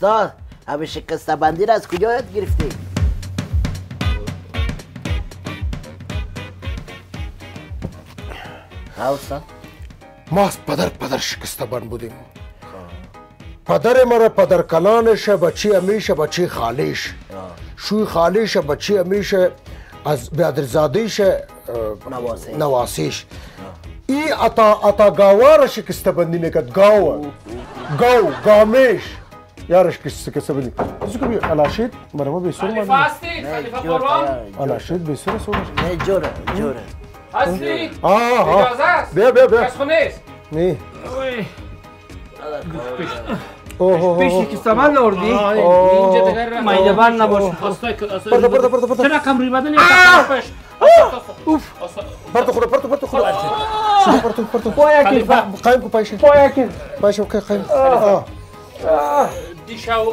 استاد همه شکسته بندی را از کجا یاد گرفتی؟ استاد ما از پدر شکسته بند بودیم. پدر مرا پدر کلانش، بچی امیش، بچی خالیش، شوی خالیش، بچی امیش، از بیادرزادیش نواسیش. ای اتا گاوار شکسته بندی میکرد. گامیش یارش شکسته بندی. از کمی علاشید مرا بیسور خلیفه هستی؟ خلیفه قربان؟ علاشید بیسور سورش. نه جوره هستی؟ اجازه است؟ بیا کس خونه است؟ نه پیشی که سمن آوردی؟ اینجا دیگر مایده بند نباشه. چه رقم روی بدن یا تقریبش؟ پرتو قایم کو پایشه قایم دیشب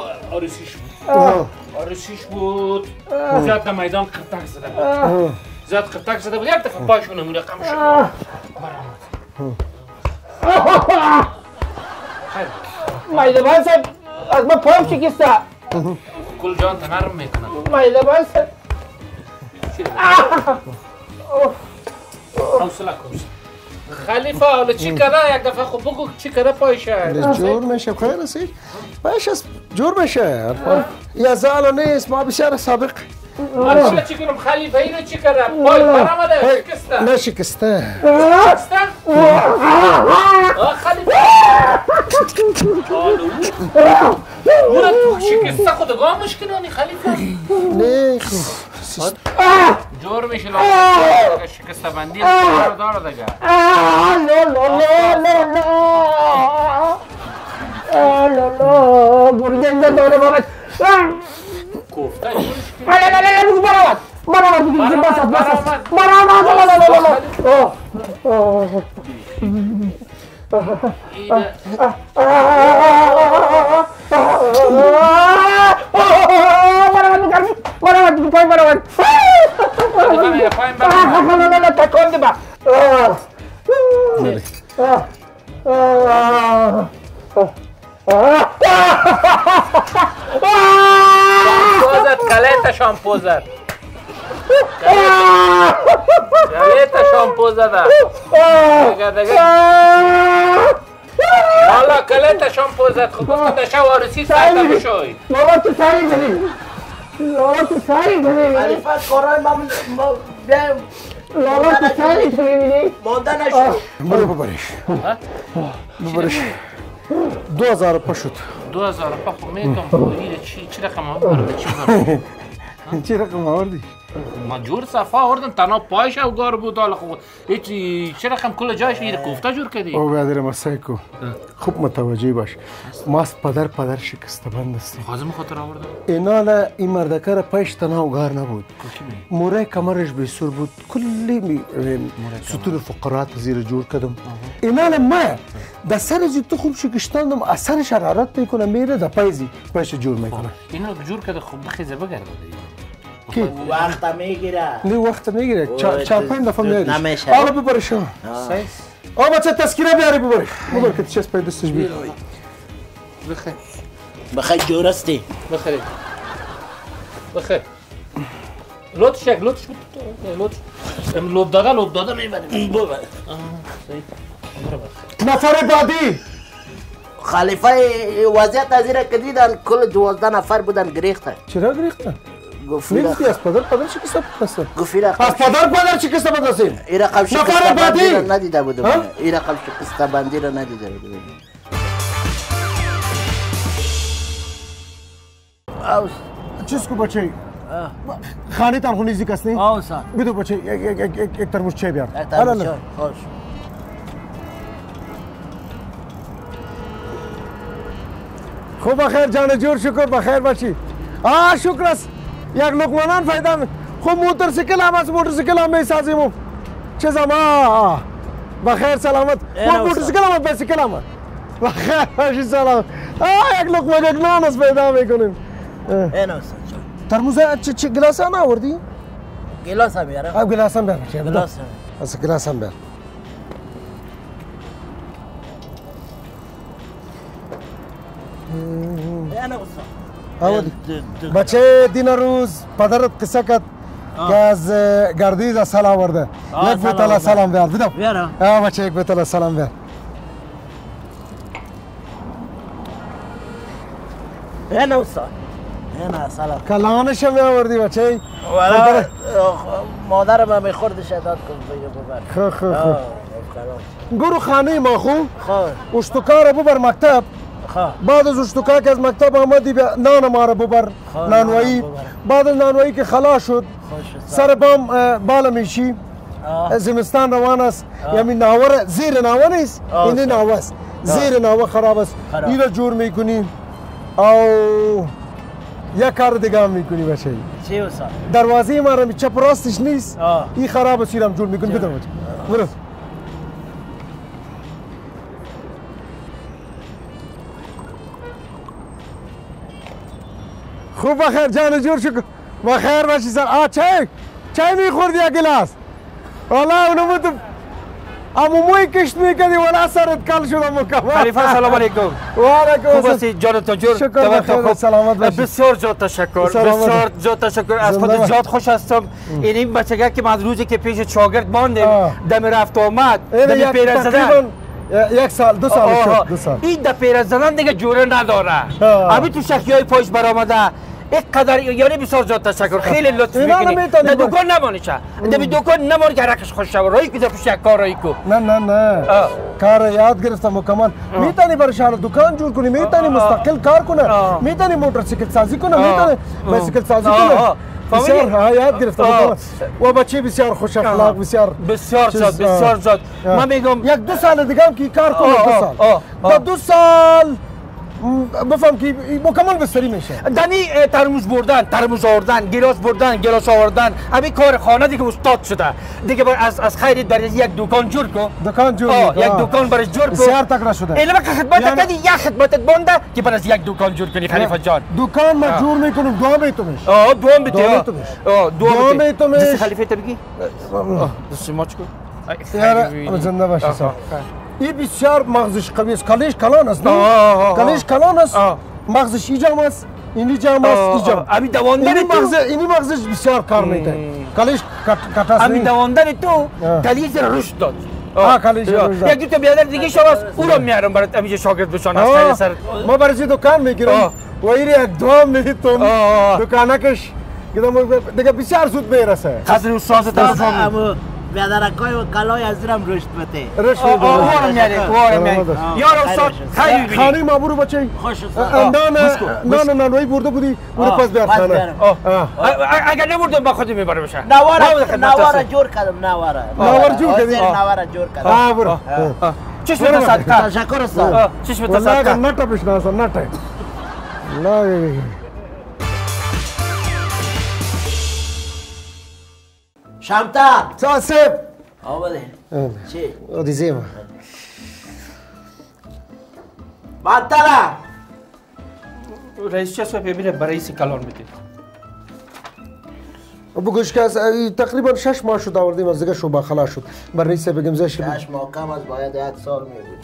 آرسیش بود زیاد در میدان قرتک زده بود یک دفعه پایشون نمونه رقم شد مایده بند صاحب از من پایم شکسته. کل جان تنرم میکنم مایده بند صاحب حوصله کن خلیفه حالا چی کرده؟ یک دفعه خوب بگو چی کرده پایشه؟ جور میشه خیر رسید باش جور میشه یا زال نیست ما بسیار سابق من چی کنم خلیفه اینو چی کرده؟ پای برامده شکسته نه شکسته خلیفه اونم تو شکسته خودگاه مشکلانی خلیفه نه جور میشه لازم شکسته بندی داره دیگه گرگنده داره بابت کوفته شامپو زد شامپو زد والا کلت شامپو زد خب گفتم در شب آرسی سایده بشوی لالا تو سری ببین خلیفت کارای ما بیایم لالا تو سری ببینی مانده نشد برو ببرش 2000 پا شد 2000 پا خب میگم چی رقم آوردی چی رقم آوردی؟ ما جور صفا آوردم تنها پایش اوگار بود حالا خوب چه رقم کل جایش میره کوفته جور کردی؟ او برادر مسایکو خوب متوجه باش ما از پدر شکسته بند هستیم خازم خاطر آوردم اینا این مردکه را پایش تنها اوگار نبود موره کمرش بیسور بود کلی ستون فقرات زیر جور کردم اینا ما در سر زی تو خوب شکشتاندم اثر شرارت میکنه میره در پایش جور میکنه اینا جور کرده خوب بخیزه بگرده کی؟ وقت میگیره نه وقت میگیره 4-5 دفعه میاریش نمیشه آقا ببرش آقا بچه تذکیره بیاری ببرش ببر که چیز پای دستش بیاری بخیر جور استی بخیر لطش بود لط داده میبریم نفر بعدی خلیفه وضعیت از ایره که دیدن کل 12 نفر بودن گریختن چرا گریختن؟ نیستی از پدر شکسته بندستن از پدر شکسته بندستن این رقم شکسته بندی را ندیده بودم این رقم شکسته بندی را ندیده بودم چیز کو بچه خانه تان خونی زیکست نی؟ آو سر بیدو بچه یک ترموز چای بیار یک ترموز چای خوش خوب بخیر جان جور شکر بخیر باشی شکر است یک لقمانان فایده خوب موتورسیکل هم از موتورسیکل هم میسازیم چه زمان بخیر سلامت موتورسیکل هم بیسیکل هم بخیر باشی سلام یک لقمه یک نان از پیدا میکنیم این است ترموز چه گلاس هم آوردی؟ گلاس هم بیاره گلاس هم بیار گلاس هم گلاس هم بیار بچه دین روز پدرت قصه کرد که از گردیز از سال آورده یک بیتالا سلام بیار دیدم بیارم بچه یک بیتالا سلام بیار این استاد این سلام کلانش هم آوردی بچه والا مادرم هم میخورد شداد کن ببر خو گرو خانه ما خو خو اشتکا را ببر مکتب بعد از اشتکا که از مکتب آمدی نان ما را ببر نانوایی بعد از نانوایی که خلاص شد سر بام بالا میشی زمستان روان است یعنی ناوه زیر ناوه نیست این ناوه است زیر ناوه خراب است این را جور میکنی او یک کار دیگه هم میکنی بچه چی استاد دروازه ما را چپ راستش نیست این خراب است این هم جور میکنی بدون بچه برو خوب بخیر جان جور شکر بخیر باشی سر چای میخوردی یک گلاس والا اونو بودم اموموی کشت میکردی والا سرت کل شدم مکمل خلیفه سلام علیکم و علیکم خوب هستی جان تاجر شکر بخیر سلامت باشی بسیار زیاد تشکر بسیار زیاد تشکر از خود زیاد خوش هستم این بچگی که من روزی که پیش شاگرد ماندم دم رفت آمد دم پیرن زدن یک سال دو سال این ده پیرن زدن دیگه جوره نداره ابی تو شخی های پایش برآمده اینقدر یعنی بسیار زیاد تشکر خیلی لطف میکنی در دکان نمانی چه در دکان نمانی که رقش خوش شود رایی که در پیش یک کار رایی کو نه کار یاد گرفتم مکمل میتونی برای شهر دکان جور کنی میتونی مستقل کار کنه میتونی موتورسیکل سازی کنه میتونی بایسیکل سازی کنه بسیار یاد گرفتم و بچه بسیار خوش اخلاق بسیار زاد من میگم یک دو سال دیگه هم که کار کنه تا 2 سال بفهم که مکمل بستری میشه دنی ترموز آوردن گلاس آوردن همین کار خانه دیگه استاد شده دیگه از خیرت برای یک دکان جور کو یک دکان برای جور کو بسیار تکرار شده اینا که خدمت کردی یک خدمتت بونده که برای یک دکان جور کنی خلیفه جان دکان ما جور میکنم دوام میتونش دوام میتونش خلیفه تو بگی دست ماچ کو یار زنده باشی صاحب این بسیار مغزش قوی است کلیش کلان است کلیش کلان است مغزش ایجام است اینی جام است ایجام امی دواندن اینی مغزش بسیار کار میده کلیش کتاست امی دواندن تو کلیش رشد داد کلیش رشد داد یک دو تا بیادر دیگه شواست او رو میارم برات امی شاگرد بشن از خیر سر ما برای دکان میگیرم و ایری یک دوام میتونم دکانکش دیگه بسیار زود میرسه خاطر استاد تلفن بیادرکای و کلای از رم رشد بده رشد بده وارم میاره یار استاد خیلی بینی خانه ما برو بچه خوش استاد نان نانوایی برده بودی برو پس بیار خانه اگر نبردم با خودی میبره بشه نواره جور کردم نوار جور کردی نواره جور کردم برو چشم صدقه تشکر استاد چشم والله اگر صدقه نتا بشناسم نتا لا شمتا ساسب آمده چی؟ دیزی ما بانتالا رئیس چه صاحب میره برای رئیس کلان میده بگوش که تقریبا 6 ماه شد آوردیم از دیگه شعبه خلاص شد بر رئیس بگم زش 6 ماه کم از باید 1 سال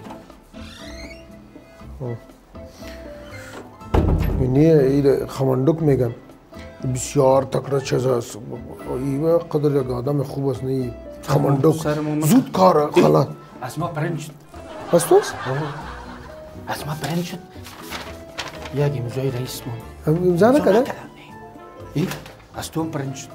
میبود اینی خماندوک میگم بسیار تکرار چیز است این قدر یک آدم خوب است نه خماندوک زود کار خلاص از ما پرند شد از توست؟ از ما پرند شد یک امضای رئیس مون امضا نکرده؟ ای از تو هم پرند شد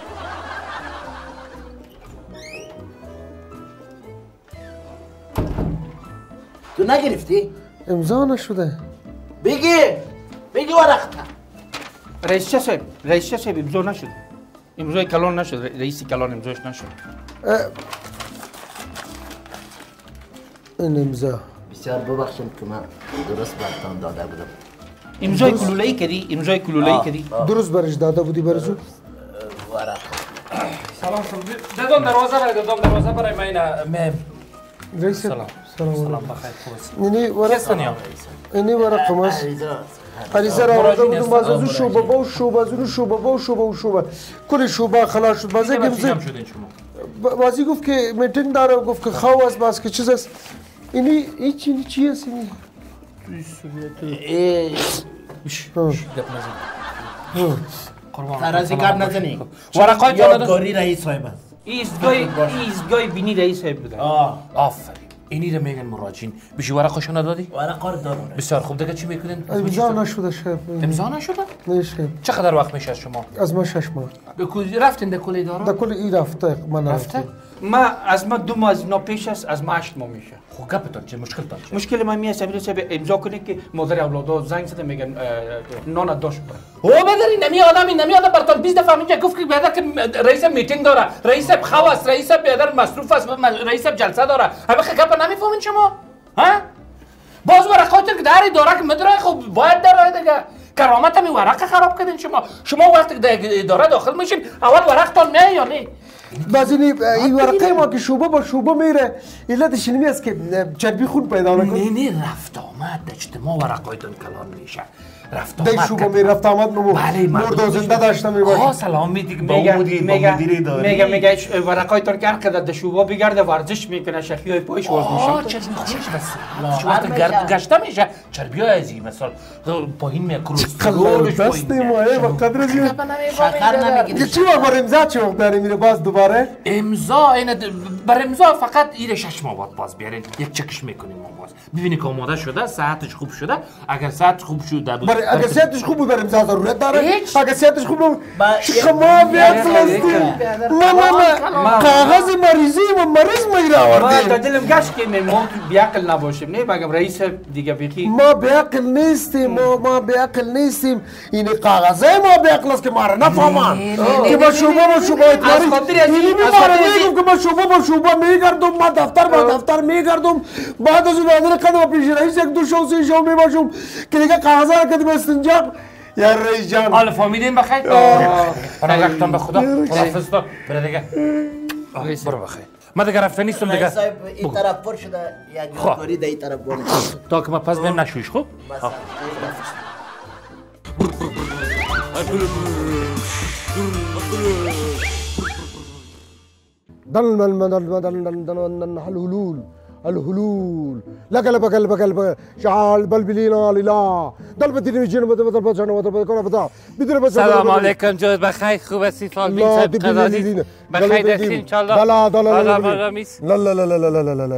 تو نگرفتی؟ امضا نشده بگی ورقتا رئیس چه صاحب امضا نشد امضای کلان نشد رئیس کلان امضاش نشد این امضا بسیار ببخشم که من درست برتان داده بودم امضای کلوله‌ای کردی درست برش داده بودی برزو ورق سلام دادم دروازه برای من رئیس سلام بخیر خوب است اینی ورق ماست عریضه را آورده بودم باز از اون شعبه با و شعبه کل شعبه خلاص شد بازی گفت که میتینگ داره گفت که خواه است باز که چیز است اینی چی است اینی ترازی گپ نزنی ورقای یادگاری رئیس صاحب است. ایستگاه بینی رئیس صاحب بوده. آفرین. اینی رو میگن مراجعین. بیشی ورقاشو ندادی؟ ورقا رو دارم. بسیار خوب. دیگه چی میکنین؟ امضا نشده شب. امضا نشده؟ نه شب. چقدر وقت میشه از شما؟ از ما 6 ماه. رفتین در کل اداره؟ در کل این رفته من رفته. از ما 2 ماه از اینا پیش است، از ما 8 ماه میشه. خب گپتون چه مشکلتون چه؟ مشکل ما میاد صاحب امضا کنه که مادر اولادا زنگ زده میگن نان داشت برای. او بدرین نمی آدم براتون 20 دفعه میگه گفت که بیادر که رئیس میتینگ داره، رئیس خواست، رئیس بیادر مصروف است، رئیس جلسه داره. همه گپ نمیفهمین شما؟ ها؟ باز ورقاتون که در اداره که مدرای خب باید در دیگه. کرامت می ورق خراب کردین شما وقتی در اداره داخل میشین اول ورقتون نه یا نه؟ بعضی این ورقه ما که شعبه با شعبه میره علتش اینمی است که چربی خون پیدا نکنه. نه رفت آمد اجتماع ورقایتون کلان میشه. رفت آمد در شعبه می رفت آمد مرد و زنده داشته میباشه. سلام میگه ورقایتون که هر قدر در شعبه بگرده ورزش میکنه شخیای پایش وزن میشه. چشم خوش بس وقت گشته میشه چربی های ازی مثلا پایین میه کلسترولش پایین میه و قدر زیاد شکر نمیگیره. چی بار امضا چی وقت داره میره باز دوباره؟ امضا بر امضا فقط ایره 6 ماه باز بیارین یک چکش میکنیم ما باز ببینی که آماده شده صحتش خوب شده اگر صحت خوب شده بود اگر صحتش خوب بود بر امضا ضرورت داره اگر صحتش خوب بود شما بیاد فلسطین ما کاغذ مریضی و مریض میره آورده ما دلم گشت که ما بیعقل نباشیم نه بگم رئیس دیگه فیقی ما بیعقل نیستیم ما بیعقل نیستیم این کاغذه ما بیعقل است که ما را نفهمان که ما شعبه اینی میباره میگم که ما شعبه میگردم ما دفتر با دفتر میگردم بعد از اون آدر قدم پیش رئیس یک دو شو سی شو میباشم که دیگه کاغذه را کدیم استنجاب یا رئیس جان حال فامیلین بخیر رفتم به خدا خداحافظ تو بره دیگه برو بخیر ما دیگه رفته نیستم دیگه صاحب این طرف پر شده یک یادگاری در این طرف بونه تا که ما پس بیم نشویش خوب الهلول لك شعال بلبلينا لله دلبتي نجين بدل سلام علیکم جود بخیر خوب هستی فالبین صاحب قضایی بخیر هستی انشالله لا لا لا لا لا لا لا لا لا لا لا لا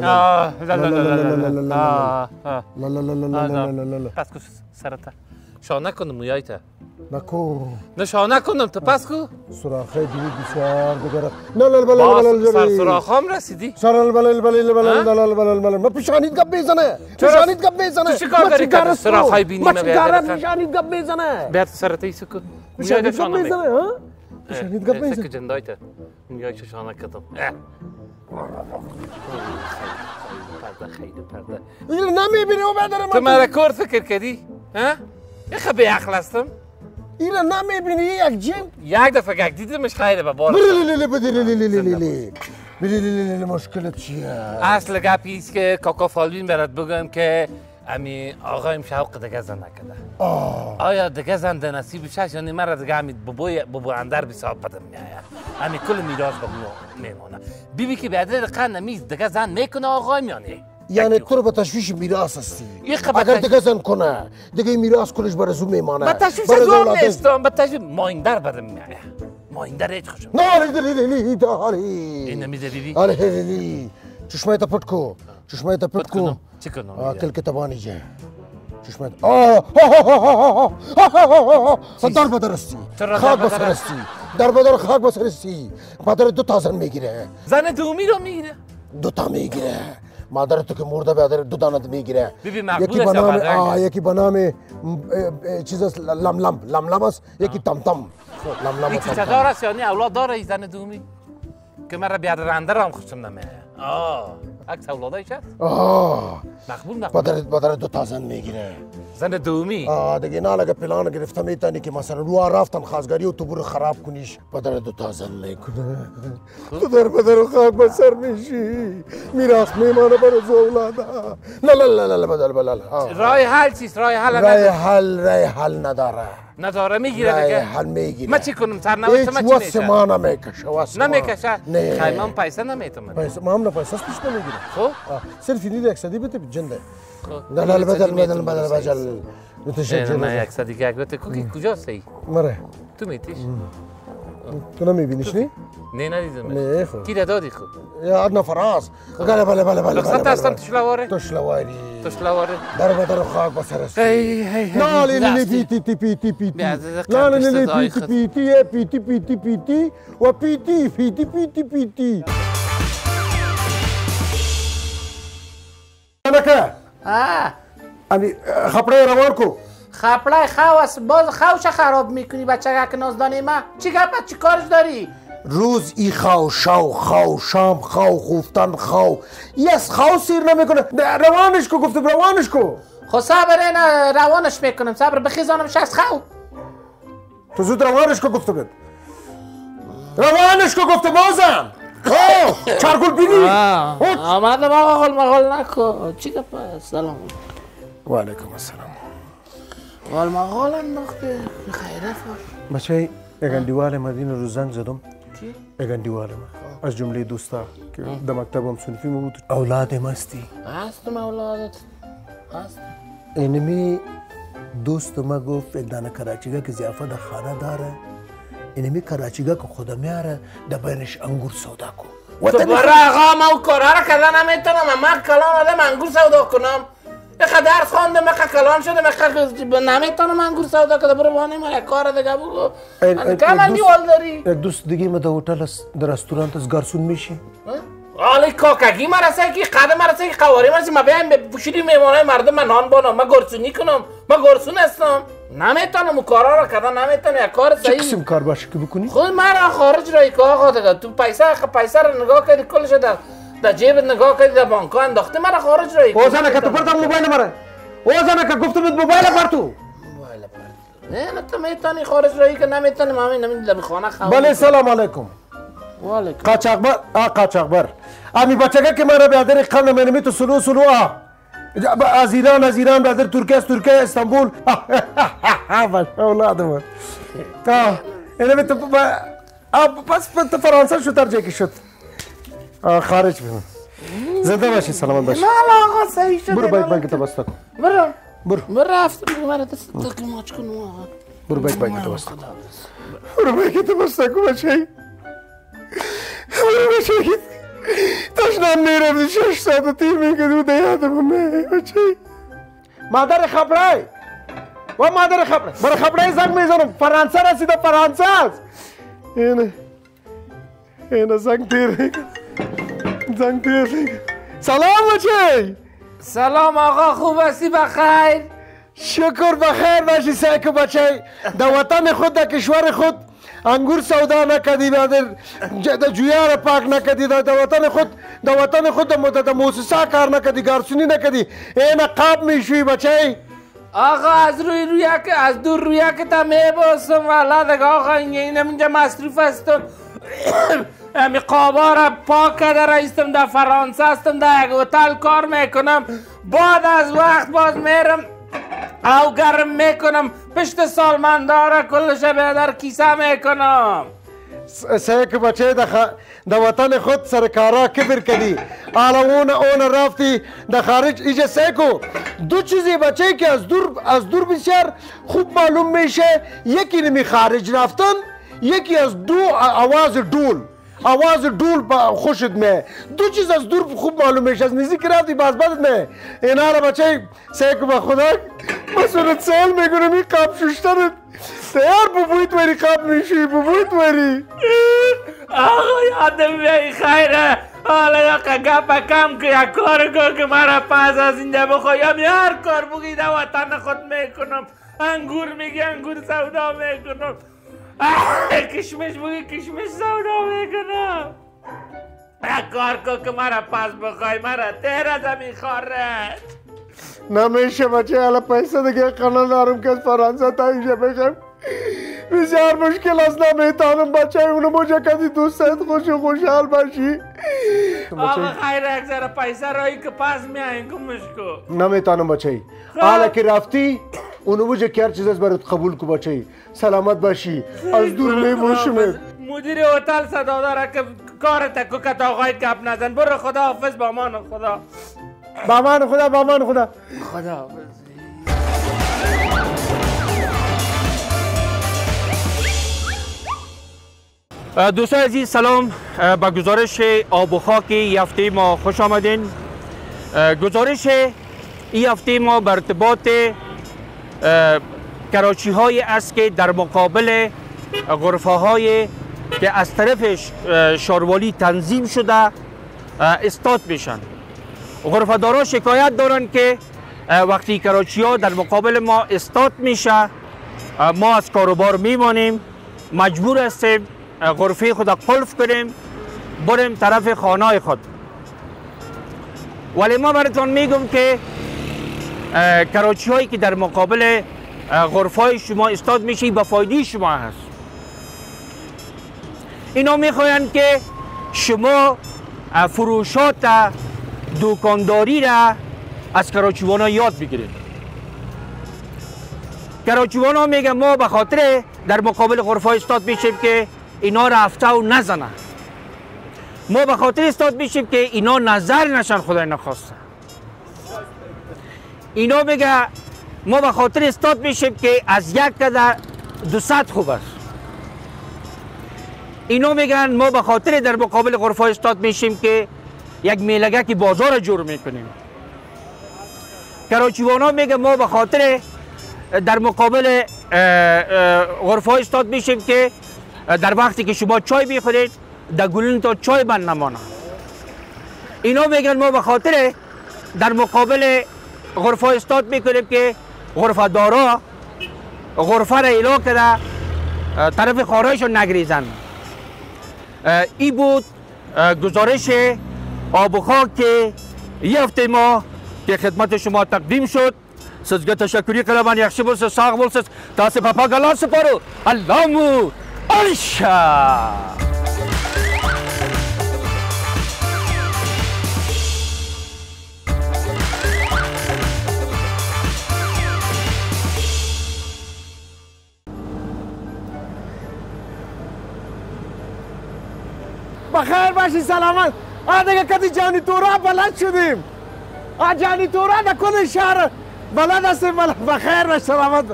لا لا پس کو سرتا شاه نکنم مویایتا نکو نه شاه نکنم تو پس کو سراخه دیگه بسیار دیگر نه لا بلا سر سراخام رسیدی سر بلا ما پیشانیت گپ میزنه پیشانیت گپ میزنه تو چیکار کاری کرد سراخای بینی ما چیکار پیشانیت گپ میزنه بیاد سرتا ایسو کو پیشانیت گپ میزنه ها پیشانیت گپ میزنه سکه جندایتا مویای شاه نکدم پرده خیلی پرده اینو نمیبینی و بدر تو مرا کور فکر کردی ها یه به عقل هستم اینو نمیبینی یک جیم یک دفعه گک دیدمش خیلی به بار مشکلت چیه اصل گپی است که کاکا فالبین برات بگم که امی آقایم شوق دیگه زن نکده آیا دیگه زن ده نصیبش هست یعنی مرا دیگه امی بابو اندر بساب بدم میآید امی کل میراث به میمونه بیبی که بعد قن نمیز دیگه زن میکنه آقایم یعنی تو رو به تشویش میراث هستی اگر دیگه زن کنه دیگه میراث کلش برای زو میمانه به تشویش زون نیستم به تشویش مایندر بدم میآید مایندر هیچ خوشم نه این نمیزه بیبی چشمایت پت کو چشمایت پت کو چی کنم کل کتابانی جه چشمایت در بدرستی خاک بسرستی در بدر خاک بسرستی مادر دو تا زن میگیره زن دومی رو میگیره دو تا میگیره مادر تو که مرده بیادر دو دانه میگیره یکی به نام چیز لم است یکی تم تم این چیزا داره است یعنی اولاد داره این زن دومی که مرا بیادر اندر هم خوشم نمیه عکس اولادایش هست مقبول مادر دو تا زن میگیره زن دومی دیگه نه لگه پلان گرفته میتونی که مثلا رو رفتن خازگاری و تو برو خراب کنیش مادر دو تا زن میکنه بدر خاک بسر میشی میراث میمانه برای اولادا لا لا لا لا بدر بلا رای حل چیست رای حل رای حل نداره نداره میگیره دیگه حل میگیره. من چی کنم سرنوشت هیچ من چی واسه میشه ما نمیکشه واسه ما نمیکشه نه خیلی من پیسه نمیتونم پیسه ما هم پیسه پیش نمیگیره خب صرف این 100 بده جنده خب نه بدل متشکرم من 100 دیگه گفت کجاست ای مره تو میتیش تو نمیبینیش نی نه ندیدم نه خب کی دادی خود یا عدنا فراز بله رخصت هستم تشلواره تشلواری تشلواره در بدر خاک بسر است هی لا لا پیتی لا لا پیتی و پیتی نکه امی خپړې روان کو خپلای خواست باز خوش خراب میکنی بچه که نازدانی ما چی گپت چی کارش داری؟ روز ای خاو شام خاو خوفتن خاو یس خاو سیر نمیکنه روانش کو گفتم روانش کو خب صبر اینا روانش میکنم صبر بخیزانم شخص خاو تو زود روانش کو گفتم روانش کو گفتم بازم چارگل بینی آمدم آقا مغال نکو چی گپ سلام و علیکم السلام وال مغال انداخته خیره فر بچه اگندیوال مدینه رو زنگ زدم چی؟ اگندیوال ما از جمله دوستا که در مکتبم صنفی ما بود اولاد مستی هستم اولادت هست اینمی دوست ما گفت یک دانه کراچیگا که زیافه در خانه داره اینمی کراچیگا که خدا میاره در بینش انگور سودا کن تو برای آقا ما او کارها را کردن نمیتونم من کلان آدم انگور سودا کنم اخه درس خوندم اخه کلان شدم اخه نمیتونم انگور سودا کنم برو بانه ما یک کار دیگه بگو کمال میوال داری یک دوست دیگه ما در هتل در رستورانت از گارسون میشی آلی کاکگی مرسه که قدم مرسه که قواری مرسه ما بیایم بپوشیدی میمانه مردم من نان بانم ما گرسونی کنم ما گرسون هستم نمیتونم اون کارا را کردن نمیتونم یک کار صحیح چه قسم کار باشه که بکنی؟ خود مرا خارج رای که آقا دیگه تو پیسه رو نگاه کردی کلش در جیبت نگاه کردی در بانکا انداخته مرا خارج رای اوزانه که تو پرتم موبایل مره اوزانه که گفتم موبایل پر تو موبایل پر نه تو میتونی خارج رای که نمیتونم همین در خانه خواهم بله سلام علیکم وعلیکم قاچاقبر امی بچگه که مرا بیادر قلن منمی تو سلو از ایران بیادر ترکیه استانبول اولاد من اینمی تو پس تو فرانسه شو ترجیح که شد خارج بیم زنده باشی سلامت باشی نه آقا صحیح شد برو باید بانک تو بسته کن برو رفت مرا دست ماچ کن آقا برو باید بانک تو بسته کن برو بانک تو بسته کن بچه بچه تشنان میرم 6 ساعت و تیر میکردی و دیادم بچه مادر خبره و مادر خبره برای خبره زنگ میزنم فرانسه رسیده فرانسه است اینه زنگ تیر سلام بچه سلام آقا خوب هستی بخیر شکر بخیر باشی سایکو بچه در وطن خود در کشور خود انگور سودا نکدی در جویا را پاک نکدی در وطن خود در موسسه کار نکدی گارسونی نکدی این قاب میشوی بچه آقا از دور رویا که تا میباسم والا دیگه آقا اینجا مصروف هستم امی قابا را پاک کرده رایستم در فرانسه هستم در یک هتل کار میکنم بعد از وقت باز میرم او گرم میکنم پشت سالمنداره کلش در کیسه میکنم سیک بچه در وطن خود سرکارا کبر کدی حالا اون رفتی در خارج ایجا سیکو دو چیزی بچه که از دور بسیار خوب معلوم میشه یکی نمی خارج رفتن یکی از دو آواز دول خوشت میه دو چیز از دور خوب معلوم میشه از نزدیک رفتی باز بدت میه اینا را بچه سیکو با خدا مسئولت سال میگونم این قاب ششترت تیار ببویت وری قاب میشی ببویت وری آقا یادم بیایی خیره حالا یا گپا کم که یک کار کن که مرا پس از اینجا بخوایم هر کار بگی در وطن خود میکنم انگور میگی انگور سودا میکنم کشمش بگی کشمش سودا میکنم یک کار کن که مرا پس بخوای مرا تیر از همین خارج نمیشه بچه حالا پیسه دیگه قناه دارم که از فرانسه تا اینجا بخیم بسیار مشکل است نمیتانم بچه اونو موجه کسی دوستت خوشحال باشی کن بچه آقا خیره یک ذره پیسه رایی که پس میایین کمش کو نمیتونم بچه حالا که رفتی اونو بوجه که هر چیز از برات قبول کو بچه سلامت باشی از دور میموشمت مدیر هتل صدا داره که کارت کو که آقای گپ نزن برو خدا حافظ با امان خدا با امان خدا با امان خدا خدا حافظ دوستان عزیز سلام با گزارش آب و خاک این هفته ما خوش آمدین. گزارش این هفته ما بر ارتباط کراچی های است که در مقابل غرفه های که از طرف شاروالی تنظیم شده استاد میشن. غرفه دارا شکایت دارن که وقتی کراچی ها در مقابل ما استاد میشه ما از کاروبار میمانیم، مجبور هستیم غرفه خود قلف کنیم بریم طرف خانه خود. ولی ما براتون میگم که کراچی هایی که در مقابل غرفه های شما استاد میشه به فایده شما هست. اینا میخواین که شما فروشات دکانداری را از کراچیوانا یاد بگیرید. کراچیوانا میگن ما به خاطر در مقابل غرفه های استاد میشیم که اینا رفته و نزنه. ما به خاطر استاد میشیم که اینا نظر نشن خدای نخواسته. اینا میگه ما به خاطر استاد میشیم که از یک کده 200 خوب است. اینا میگن ما به خاطر در مقابل غرفه استاد میشیم که یک میلگک بازار جور میکنیم. کراچیوانا میگه ما به خاطر در مقابل غرفه استاد میشیم که در وقتی که شما چای بیخورید در گلون تا چای بند نمانه. اینا میگن ما به خاطر در مقابل غرفه استاد میکنیم که غرفه دارا غرفه را ایلا کرده طرف خارایشون نگریزن. این بود گزارش آب و خاک که یه هفته ما که خدمت شما تقدیم شد. سزگه تشکری قلبان یخشی بولسه ساق بولسه تاسه پاپا گلان سپارو اللامو الشا. بخیر باشی سلامت. دیگه کدی جانی تورا بلد شدیم. جانی تورا در کل شهر بلد هستیم. بخیر باش سلامت.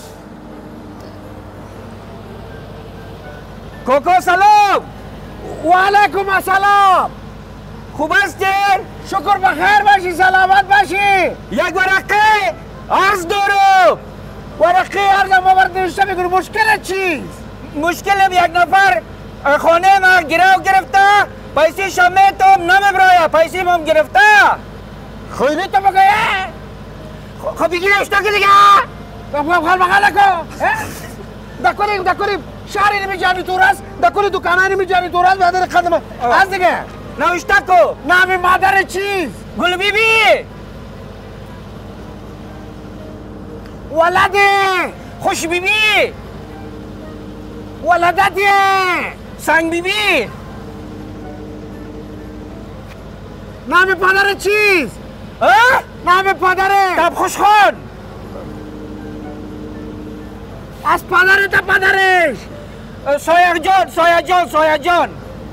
کوکو سلام. و علیکم السلام. خوب هستین؟ شکر بخیر باشی سلامت باشی. یک ورقه عرض دارم. ورقه عرض ما برداشته میکنم. مشکل چیست؟ مشکلم یک نفر خانه ما گرو گرفته پیسه شمه تو نمیبرایه پیسه ما گرفته. خیلی تو بگه خب بگیر اشتا که دیگه خال بغل نکن. دکنیم شهری نمی جانی تور است دکنی دکانه نمی جانی تور است مادر خدمه از دیگه نوشته کو نامی مادر چیز گل بی بی ولده خوش بی بی ولدتی سنگ بی بی نام پدر چیز نام پدره تب خوش خان از پدره تا پدرش سایه جان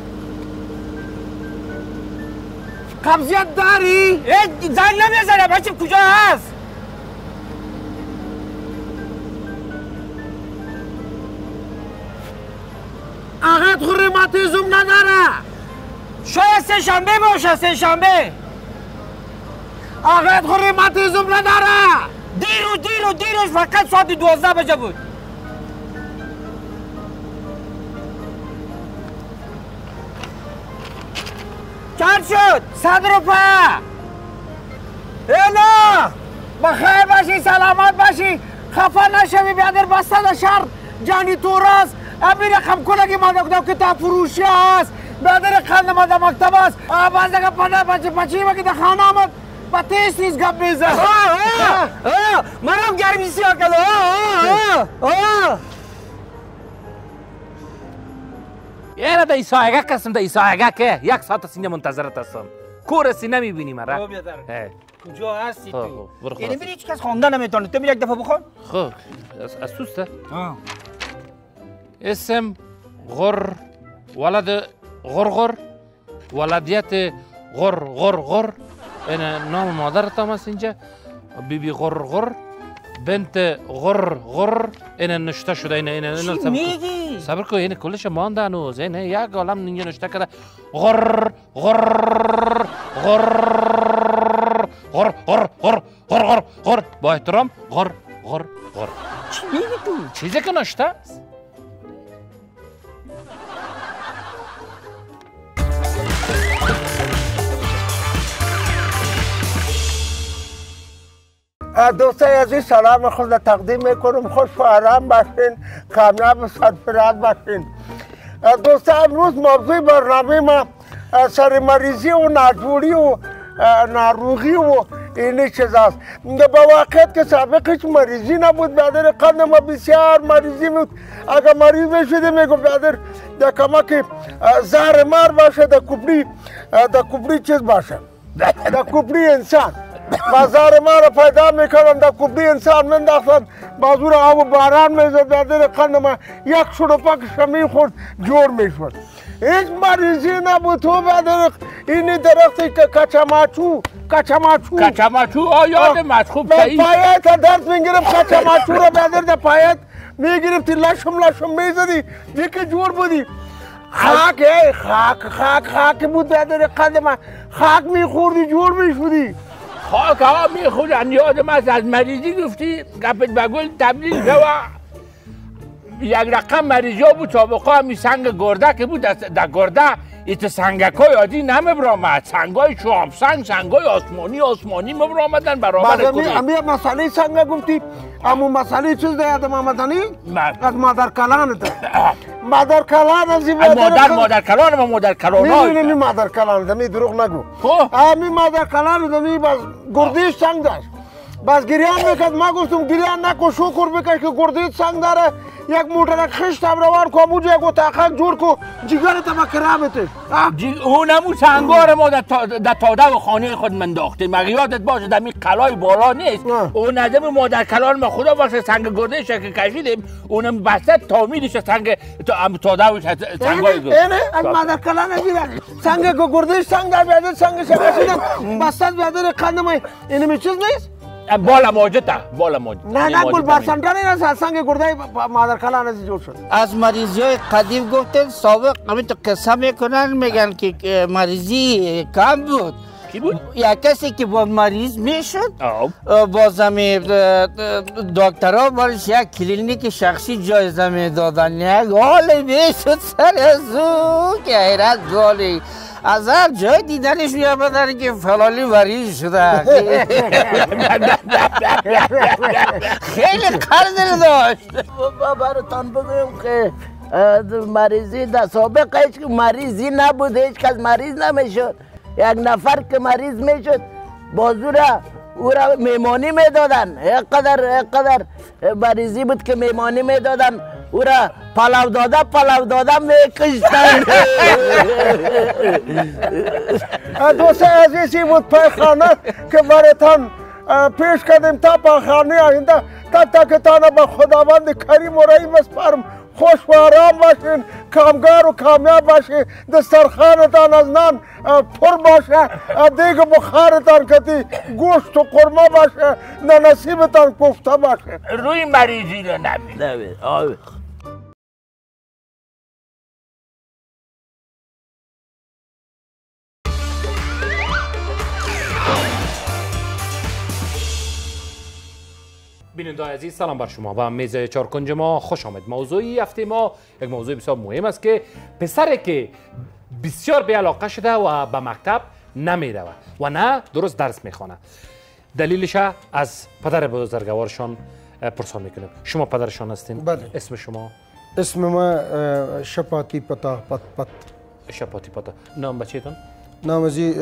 قبضیت داری؟ زنگ نمیزنه بچه کجا هست؟ آقایت خود روماتیزم نداره شاید سه شنبه باشه سه شنبه آقایت خود روماتیزم نداره دیروز فقط ساعت 12 بجه بود چند شد؟ 100 روپه اینا بخیر باشی سلامت باشی خفه نشوی بیادر بسته در شهر جانی توراست امی رقم کنگی ما دکتر کتاب فروشی هست بیادر خند ما در مکتب هست باز دکتر پنده بچه ما که در خانه آمد با تیز نیز گپ میزه منم گرمی سیاه کده یه چرا در ایسایگه کسیم در ایسایگه که یک ساعت سینه منتظرت هستم کور سینه میبینی مرا کجا هستی تو؟ برو یعنی بری هیچ کس خواندن نمیتونه تو یک دفعه بخون؟ خب از توسته اسم غر ولد غرغر ولدیت غرغر این نام مادرت هم هست اینجا بیبی غرغر بنت غرغر این نشته شده این چی میگی؟ صبر کن این کلش مانده هنوز این یک عالم اینجا نشته کرده غر غر غر غر غر غر غر غر غر با احترام غر غر غر چی میگی تو؟ چیزی که نشته است دوستای عزیز سلام خود تقدیم میکنم خوش و آرام باشین کامیاب و سرفراز باشین دوستا امروز موضوع برنامه ما سرمریضی و ناجوری و ناروغی و این چیز است با واقعیت که سابق هیچ مریضی نبود بعدر قند ما بسیار مریضی بود اگر مریض بشده میگو بعدر در کمک زهر مار باشه در کبری چیز باشه در کبری انسان بازار ما را پیدا میکردم در کبری انسان منداختن بازور آب و باران میزد بعدر قند ما یک شروپک شمی خورد جور میشود هیچ مریضی نبود تو بعدر این درختی که کچماچو یاد مشخوب پایت درد میگرفت کچماچو را بعدر در پایت میگرفتی لشم میزدی دیگه جور بودی خاک بود بعدر قند ما خاک میخوردی جور میشودی خاک ها میخورن یادم از مریضی گفتی گپت بگل تبلیل شوا یک رقم مریضی ها بود سابقا همی سنگ گرده که بود در گرده ایت سنگک های عادی نمیبرامد سنگ های شواب سنگ های آسمانی مبرامدن برابر کنی امی مسئله سنگ گفتی امو مسئله چیز ده یادم آمدنی؟ از مادر کلان ده مادر کلان از این مادر کلان و مادر کلان های نمی مادر کلان ده می دروغ نگو امی مادر کلان ده می باز گردیش سنگ داشت باز گریان میکرد ما گفتم گریان نکن شکر بکش که گردیش سنگ داره یک موتر خشت هم روان کو موجه گو تاخک جور کو جگر تا کرامتش اونمو سنگار ما در تاده و خانه خود منداخته مگه باشه در می قلای بالا نیست اون ندم مادر کلان ما خدا باشه سنگ گرده که کشیدیم اونم بسته تامیدش سنگ تاده و سنگای گفت اینه از مادر کلان نگیره سنگ گرده سنگ در بیادر سنگش کشیدم بسته بیادر قندم اینمی چیز نیست بالا موجته نه گل باسندر این از سنگ گرده مادر کلان از جور شد از مریضی های قدیم گفتن سابق همین تو قصه میکنن میگن که مریضی کم بود کی بود؟ یک کسی که با مریض میشد باز همی دکترها برش یک کلینیک شخصی جایزه میدادن یک حالی میشد سر از او که حیرت گالی از هر جای دیدنش میامدن که فلالی مریض شده خیلی قدر داشت براتان بگویم که مریضی در سابق هیچ مریضی نبود هیچ کس مریض نمیشد یک نفر که مریض میشد بازورا او را میمانی میدادن قدر مریضی بود که میمانی میدادن او را پلاو داده میکشتن دوست عزیزی بود پیخانه که براتان پیش کردیم تا پیخانه آینده تا که تانه به خداوند کریم و رحیم اسپارم خوش و آرام باشین کامگار و کامیاب باشین دسترخانتان از نان پر باشه دیگه بخارتان کتی گوشت و قرمه باشه نه نصیبتان کوفته باشه روی مریضی رو نبید بینندگان عزیز سلام بر شما و میز چارکنج ما خوش آمد. موضوعی هفته ما یک موضوع بسیار مهم است که پسری که بسیار به علاقه شده و به مکتب نمیره و نه درست درس میخوانه دلیلش از پدر بزرگوارشان پرسان میکنیم. شما پدرشان هستین؟ بله. اسم شما؟ اسم ما شپاتی پتا پت شپاتی پتا. نام بچه‌تون؟ نام ازی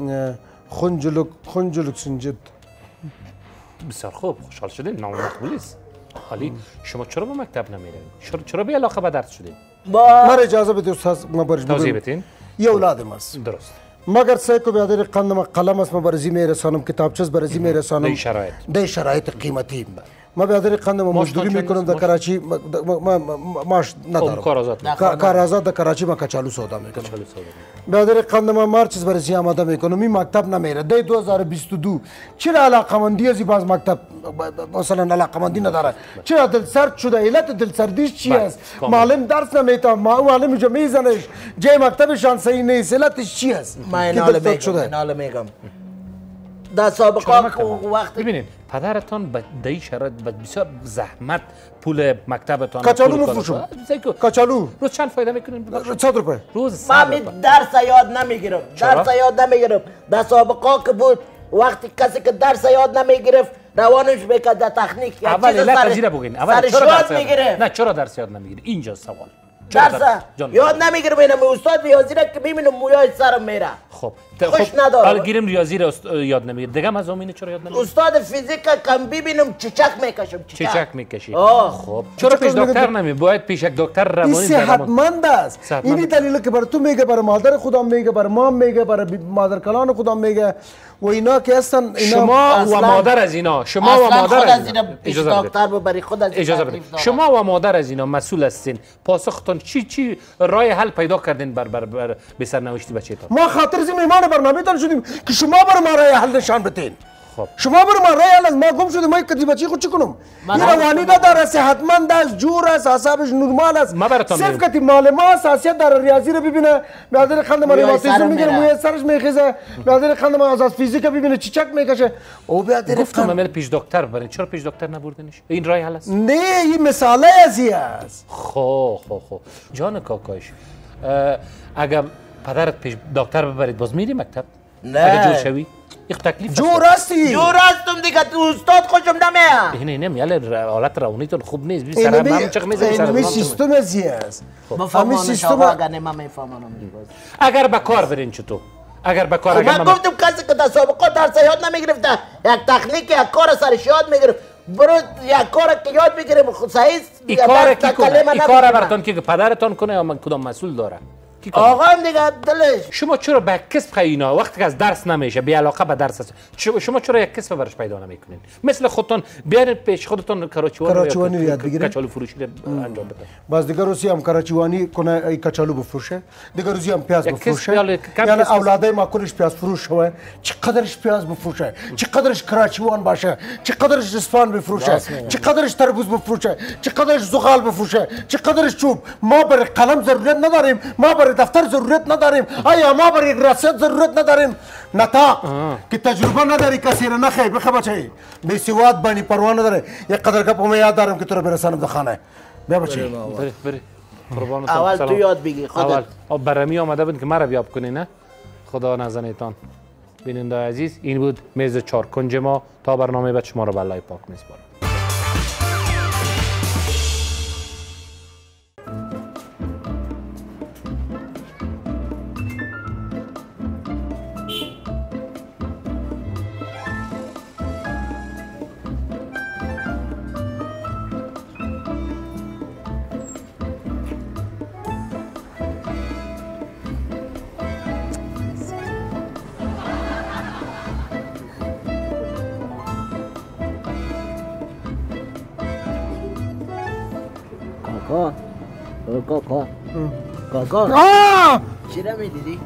خنجلک سنجد. بسیار خوب خوشحال شدین نام مقبولی است. حالی شما چرا به مکتب نمیرین؟ چرا به علاقه به درس شدین؟ من اجازه بده استاد ما برش توضیح بدین یه اولادم است درست مگر سعی کو بیادر قندم قلم است ما برزی میرسانم کتابچه برزی میرسانم ده شرایط قیمتی ما بیادر قندم مزدوری میکنم در کراچی ماش ندارم کار آزاد در کراچی ما کچالو سودا میکنم بیادر قندم مار چیز برزی آماده میکنم این مکتب نمیره ده 2022 چرا علاقمندی از باز مکتب مثلا علاقمندی نداره چرا دل سرد شده علت دل سردیش چی است معلم درس نمیته معلم جو میزنش جای مکتبشان صحیح نیست علتش چی است من اینال میگم در سابقه وقت ببینید پدرتان به دای شرایط بسیار زحمت پول مکتبتان کچالو مفروشم کچالو روز چند فایده میکنین 100 روپیه روز من درس یاد نمیگیرم در سابقه که بود وقتی کسی که درس یاد نمیگرفت روانش بکرد در تکنیک اول علت تجربه بگین اول چرا درس یاد نمیگیری اینجا سوال درس یاد نمیگیرم اینم استاد ریاضی را که میبینم مویای سرم میره خب خوش ندارم حالا گیرم ریاضی را یاد نمیگیری دیگه از امینه چرا یاد نمیگیری استاد فیزیک کم ببینم چچک میکشم چچک میکشی خب چرا پیش دکتر نمی باید پیش یک دکتر روانی صحتمند است اینی دلیل که بر تو میگه بر مادر خودم میگه بر مام میگه بر مادر کلان خودم میگه و اینا که هستن شما و مادر از اینا شما و مادر از اینا دکتر ببری خود از اجازه بدید شما و مادر از اینا مسئول هستین پاسختون چی راه حل پیدا کردین بر به سرنوشت بچه‌تان ما خاطر میمان برنامه تان شدیم که شما بر ما راه حل نشان بدین خب شما بر ما راه حل ما گم شدیم ما کدی بچی خود چی کنم این روانی نداره صحتمند است جور است اعصابش نرمال است صرف کتی مال ما اساسیت در ریاضی رو ببینه برادر خند ما ریاضیزم میگیره موی سرش میخیزه برادر خند ما از فیزیک ببینه چیچک میکشه او برادر گفتم من پیش دکتر برین چرا پیش دکتر نبردینش این راه حل است نه این مثاله ازی است خب جان کاکاش اگر پدرت پیش دکتر ببرید باز میری مکتب نه اگه جور شوی یک تکلیف جور هستم دیگه تو استاد خوشم نمیاد نه میاله حالت روانیتون خوب نیست بی سر من چخ میزنی این سیستم ازی است همین سیستم اگر نمیفهمم اگر به کار برین چطور اگر به کار من گفتم کسی که در سابقه درس یاد نمیگرفته یک تکنیک یک کار سرش یاد میگرفت برو یک کار که یاد بگیریم صحیح این کار کی کنه این کار براتون که پدرتون کنه یا من کدام مسئول داره آقام دیگه دلش شما چرا به کسب اینا وقتی که از درس نمیشه بی علاقه به درس است شما چرا یک کسب برش پیدا نمیکنین مثل خودتون بیارین پیش خودتون کراچیوانی یاد بگیرید کچالو فروشی انجام بده باز دیگه روزی هم کراچیوانی کنه کچالو بفروشه دیگه روزی هم پیاز بفروشه یعنی اولادای ما کلش پیاز فروش شوه چقدرش پیاز بفروشه چقدرش کراچیوان باشه چقدرش اسفان بفروشه چقدرش تربوز بفروشه چقدرش زغال بفروشه چقدرش چوب ما بر قلم ضرورت نداریم ما بر دفتر ضرورت نداریم آیا ما بر یک رسید ضرورت نداریم نطاق که تجربه نداری کسی را نخیر بخه بچه بی سواد بانی پروا نداره یک قدر گپ همه یاد دارم که تو را برسانم در خانه بیا بچه بری قربان اول تو یاد بگی خودت اول برمی آمده بود که مرا بیاب کنی نه خدا نزنیتان بیننده عزیز این بود میز چهار کنج ما تا برنامه بعد شما را به الله پاک میسپارم کاکا چی را میدیدی؟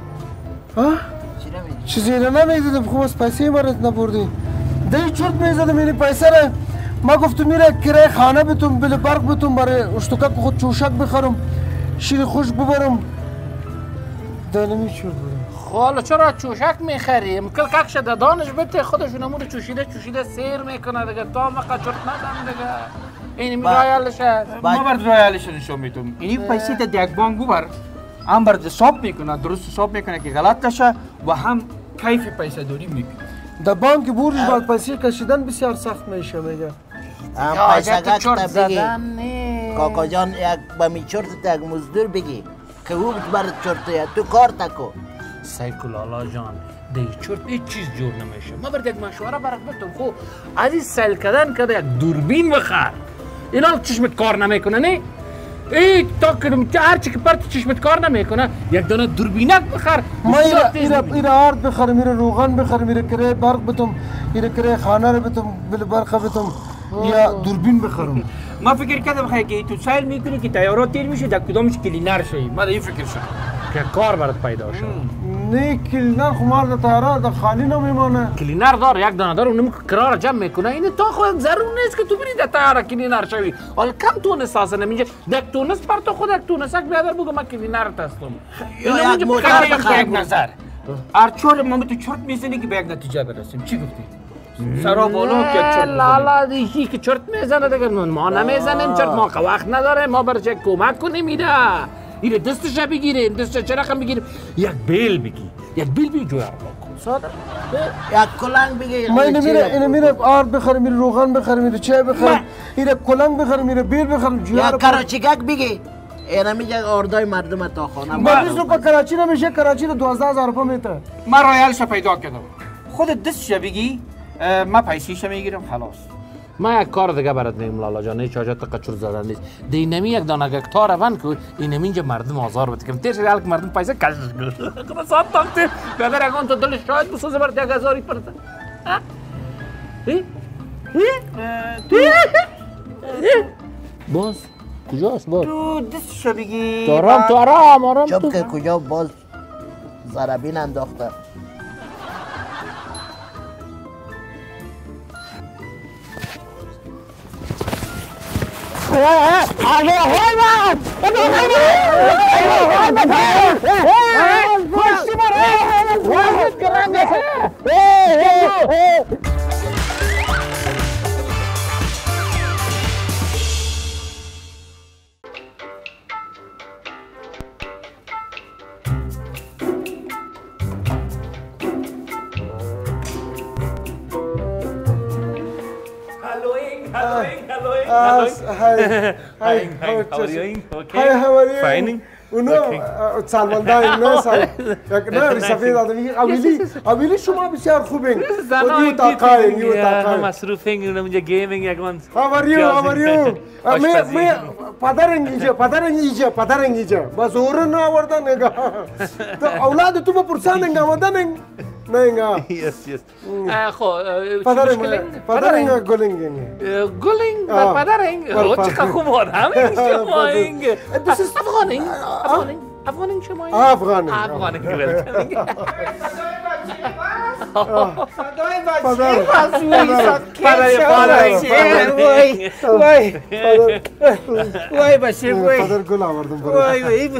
چیزی را نمیدیدم خوب از پیسه مرد نبردی دی چرت میزدم این پیسه را ما گفتم میره کرای خانه بتون بل برق بتون برای اشتکک خود چوشک بخرم شیر خوش ببرم دلمی چرت بودم حالا چرا چوشک میخریم کل کک شده دانش بته خودشون امور چوشیده سیر میکنه دیگه تا مقا چرت ندم دیگه این رایالش هست ما برد رایالش نشون میتونم اینی پیسی تا دیگ بانک ببر هم برد حساب میکنه درست حساب میکنه که غلط نشه و هم کیف پیسه داری میکنه در بانک بورش باید پیسه کشیدن بسیار سخت میشه میگه هم پیسه چرت زدن کاکا جان یک با می چرت یک مزدور بگی که او برد چرت تو کار تکو سیکولالا جان دی چرت هیچ چیز جور نمیشه ما برد یک مشوره برات بتم خو از این سیل کردن یک دوربین بخر اینا چشمت کار نمیکنه نه ای تا کنم هر چی که پرت چشمت کار نمیکنه یک دانه دوربینک بخر. ما ایره آرد بخرم، ایره روغن بخرم، ایره کره برق بتم، ایره کره خانه رو بتم، بل برق بتم یا دوربین بخرم. ما فکر کردم خیلی که تو سایل میکنی که تیارات تیر میشه در کدامش کلینر شوی. ما این فکر شد که کار برات پیدا شد. نه کلینر خمار در تیارات در خالی نمیمانه. کلینر دار یک دانه دار اونم کرار جمع میکنه. این تا خود ضرور نیست که تو بری در تیارات کلینر شوی. حالا کم تونس سازه نمیشه. یک تونس پر تو خود یک تونسک بیادر بگو من کلینر تستم. یا یک موتر بخر. یک نظر. ارچور ما تو چرت میزنی که به یک نتیجه برسیم. چی گفتی؟ سرا بالا که چرت لالا دیشی که چرت میزنه دیگه ما نمیزنیم چرت ما وقت نداره ما برای چه کمک کنیم ایره دستش بگیریم دستش چه رقم بگیریم یک بیل بگی یک بیل بگی جوی ساده یک کلنگ بگی ما اینو میره آرد بخرم، میره روغن بخرم، میره چای بخرم، میره کلنگ بخرم، میره بیل بخرم، یک کراچیگک بگی اینا میگه آردای مردم تا خانه 20 روپه کراچی نمیشه، کراچی رو 12000 روپه میته. ما رایلش پیدا کردم خود دستش بگی ما پیسیش میگیرم خلاص. ما یک کار دیگه برات میگم لالا جان هیچ حاجت قچور زدن نیست دینمی یک دانه یک تار روان که اینم اینجا مردم آزار بده که تیش ریال مردم پیسه کش کنه صاحب تاکتی بدر اگه تو دلش شاید بسوزه برات 1000 پرسه باز کجاست باز تو دستش بگی تو آرام چون که کجا باز ضربین انداخته Hi. How are you? Okay. Hi, how are you? Fine. سلمان دایم نه سلام نه سفید آدمی اویلی شما بسیار خوبین و دیو مصروفین اونجا گیمینگ یکمان How are you? می پدرنگ اینجا باز اور نه آوردن نگاه تو اولاد تو بپرسان نگاه آمدن نه yes خب پدرنگ گلینگ پدرنگ چقدر خوب آدم شما اینگ افغانین شما اینگ افغانین وای باشه وای پدر گل آوردم وای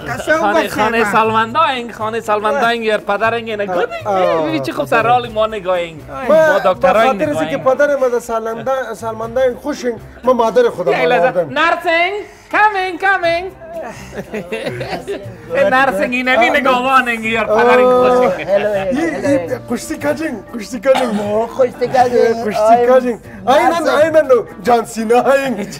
خانه سالمنداینگ یا پدرنگ نه ببین چه خوب سر حال ما نگاهینگ ما دکترای نگاهینگ خاطر که پدر ما سالمنداینگ خوشین ما مادر خودم آوردم نرسینگ coming نرسینگ اینمی نگاهوانینگ یا پدرنگ خوشینگ کشتی کجین اینن جان سینا اینگ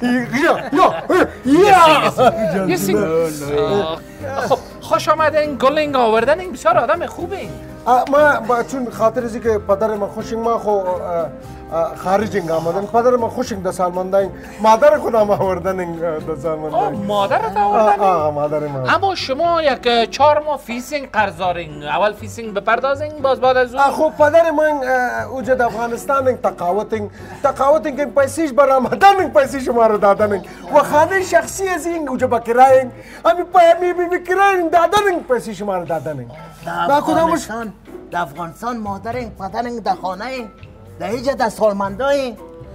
خوش آمدین گلینگ آوردن این بسیار آدم خوبین ما چون خاطر ازی که پدر ما خوشین ما خو خارجینگ آمدن پدر ما خوشینگ در سالمنداینگ مادر خودم آوردن در سالمنداینگ مادرت آوردن؟ مادر ما اما شما یک 4 ماه فیسینگ قرضارین اول فیسینگ بپردازین باز بعد از اون خب پدر من اوجا در افغانستان تقاوتین که پیسیش برآمدن پیسی شما رو دادن و خانه شخصی از این اوجا با کرایین امی کرایین دادن پیسی شما رو دادن در افغانستان مادرین پدرین در خانه در هیچ در سالمنداین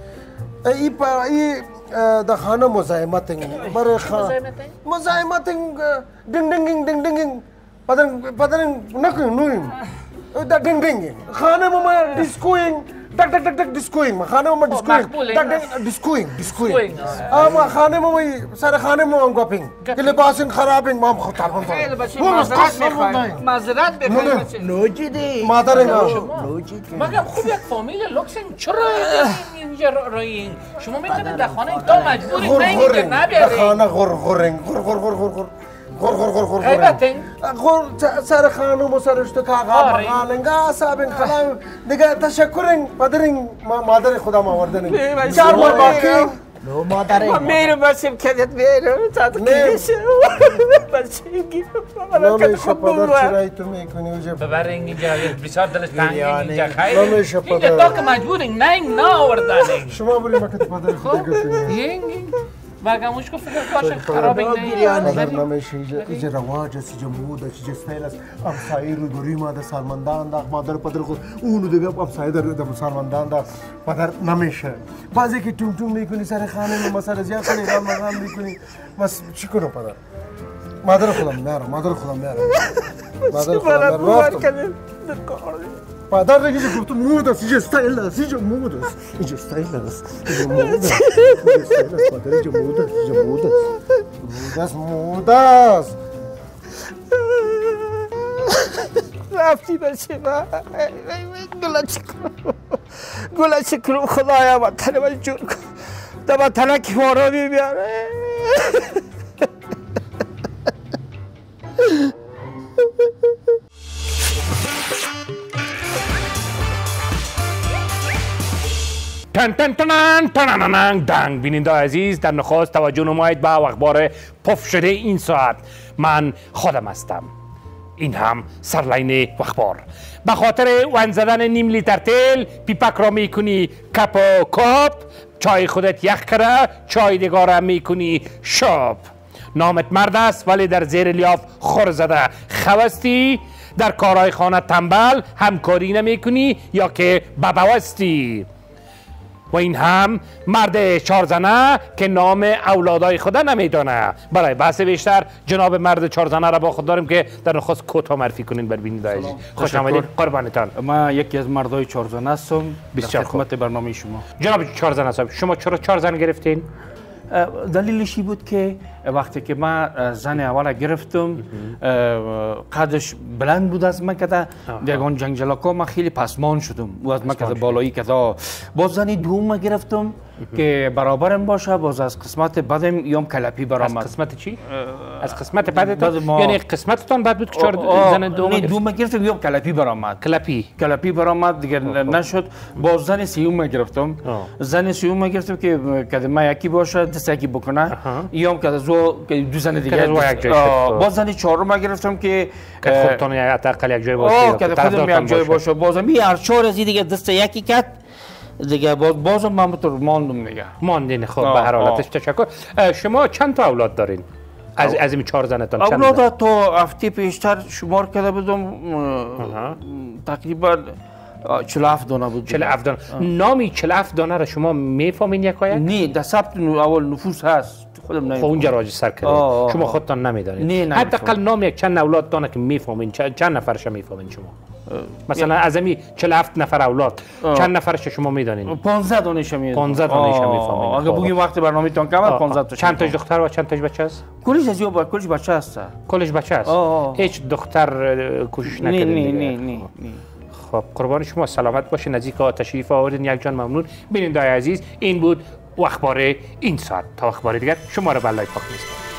ای در خانه مزاحمتین برای مزاحمتین دنگ پدرین نکنیم در دنگ خانه ما دیسکوینگ دک دیسکوینگ خانه ما دیسکوینگ اما خانه ما سر خانه ما گپینگ که لباسین خرابینگ ما خود معذرت بخواهیم نوجی دی مادر مگم خوب یک فامیل لوکسین چرا اینجا رایین شما میتونید در خانه تا مجبورید نه اینجا نبیارید خانه غرغرینگ غیبتین سر خانم و سر اشتو کاغا مغالنگ آسابین خلام دیگه تشکرین پدرین مادر خودم آوردنین 4 ماه باقی نو مادر ما میرم بسیم کدت میرم تات کیش بسیم گیرم نمیشه پدر چرایی تو میکنی اوجه ببرین اینجا بسیار دلش تنگ اینجا نمیشه خیلی اینجا پدر تا که مجبورین نه این نه آوردن شما بولی ما که پدر خود گفتیم این بگموش که فکر باشه خراب پدر نمیشه اینجا رواج است اینجا مود است اینجا استایل است امسایی رو گروی ماده سرمندان ده مادر پدر خود اونو دیگه امسایی در سرمندان ده پدر نمیشه بعضی که تون تون میکنی سر خانه ما سر زیاد کنی غم غم میکنی بس چی کنم پدر مادر خودم میارم مادر خودم میارم مادر خودم رفتم پدر دیگه گفت مود است اینجا استایل است اینجا مود است اینجا استایل است اینجا مود است پدر اینجا مود است اینجا مود است مود است رفتی بچه من گلا چکرم خدایا وطن من جور کن در وطنه که مارا بیاره تن تن تنن تنننن دنگ بیننده عزیز در نخست توجه نمایید به اخبار پف شده این ساعت من خودم هستم این هم سرلاین اخبار به خاطر ون زدن نیم لیتر تیل پیپک را میکنی کپ و کاپ چای خودت یخ کرده چای دیگر را میکنی شاب نامت مرد است ولی در زیر لیاف خور زده خواستی در کارهای خانه تنبل همکاری نمیکنی یا که ببوستی و این هم مرد چارزنه که نام اولادای خود نمیدانه. برای بحث بیشتر جناب مرد چارزنه را با خود داریم که در نخست کوتاه معرفی کنین بر بیننده عزیز. خوش آمدید قربانتان. ما یکی از مردای چارزنه هستم در خدمت برنامه شما. جناب چارزنه صاحب شما چرا چارزن گرفتین؟ دلیلش بود که وقتی که من زن اول گرفتم قدش بلند بود از من کده دیگان جنگجلکا من خیلی پسمان شدم و از من کده بالایی کده باز زن دوم گرفتم که برابرم باشه باز از قسمت بدم یام کلپی برآمد. از قسمت چی؟ از قسمت بدتان یعنی قسمتتان بد بود که زن دوم گرفتم یام کلپی برآمد. کلپی برآمد دیگه نشد باز زن سیوم گرفتم. زن سیوم گرفتم که کده من یکی باشه دست یکی بکنه یام کده دو زن دیگه باز زن چهارم گرفتم که خودتون حداقل یک جای باشه که خودم یک جای باشه باز می هر چهار از دیگه دست یکی کت دیگه بازم من تو ماندم دیگه ماندین. خب به هر حالتش تشکر. شما چند تا اولاد دارین از این چهار زنتان؟ اولاد تو هفته پیشتر شمار کرده بودم تقریبا 47 دانه بود. 47 دانه. نامی 47 دانه را شما میفهمین یکایک؟ نه در ثبت اول نفوس هست خودم نمیفهمم. خب اونجا راجستر کردین شما خودتان نمیدانید؟ حداقل نام یک چند اولاد دانه که میفهمین چند نفرش میفهمین شما؟ مثلا از امی 47 نفر اولاد چند نفرش شما میدانین؟ 15 دانش میدونم. 15 دانش میفهمین. اگه بگیم وقت برنامه تان کمه 15 تا. چند تا دختر و چند تا بچه است؟ کلش از یوبا کلش بچه است. کلش بچه است. هیچ دختر کوشش نکردین؟ نه. خب قربان شما سلامت باشین. نزدیک تشریف آوردین یک جان ممنون. بیننده عزیز این بود اخبار این ساعت. تا اخبار دیگر شما را به لایو پاک می‌سپارم.